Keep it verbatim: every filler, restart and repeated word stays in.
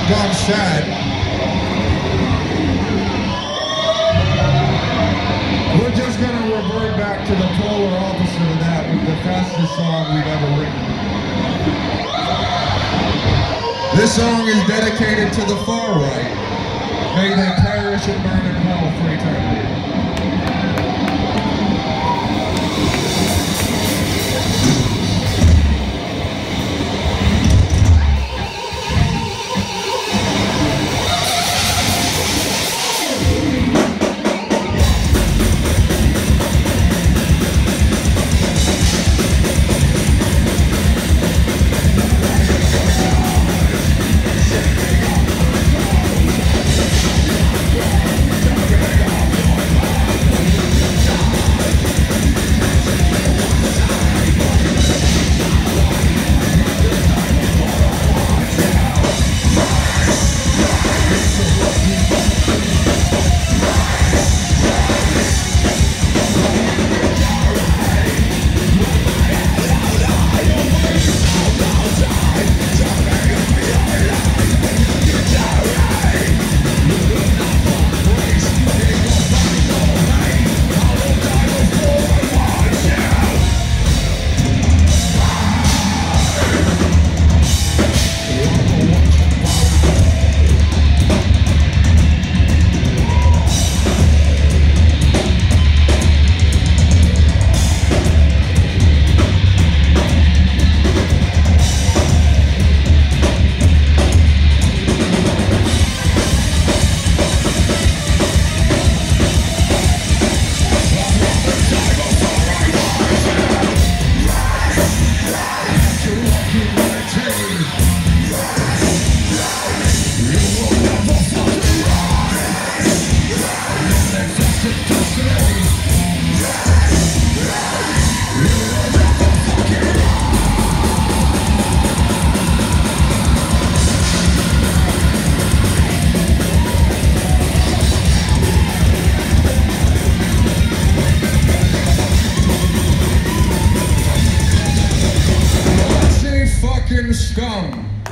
gone sad. We're just gonna revert back to the polar opposite of that with the fastest song we've ever written. This song is dedicated to the far right. May they perish and burn in hell for eternity. Scum.